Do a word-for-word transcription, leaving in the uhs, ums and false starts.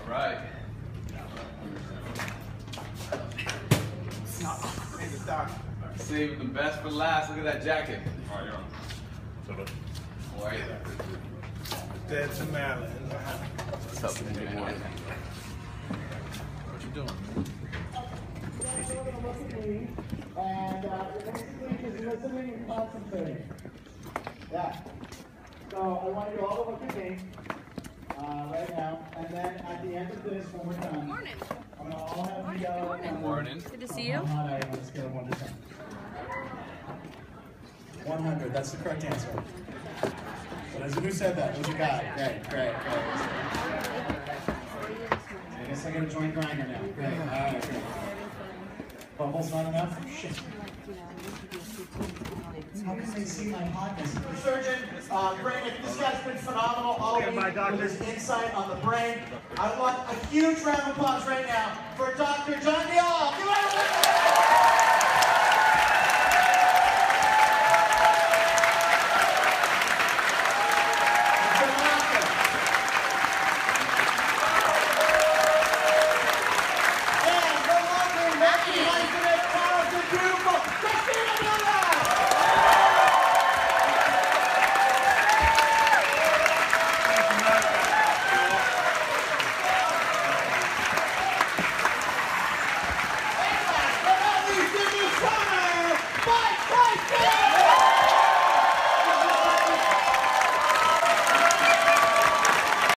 Right. Hey, the doc. Saving the best for last. Look at that jacket. All right, you're on. So look. How are you? Dead to Maryland. What's up, man? Good morning. What you doing? And uh, basically just listening and concentrating. Yeah. So I want you all to look at me uh, right now, and then at the end of this, when we're done, Morning. I'm gonna all have you yell. Morning. Morning. Good to see you. How hot I am on a scale of one to ten. one hundred. That's the correct answer. So there's a who said that? There's a guy. Great, great, great. I guess I gotta join Grinder now. Great. All right, great. Bubble's not enough? Shit. How can they see my hotness? Surgeon, uh, brain, this guy's been phenomenal. All of you with his insight on the brain. I want a huge round of applause right now for Doctor Jandial. Give it up!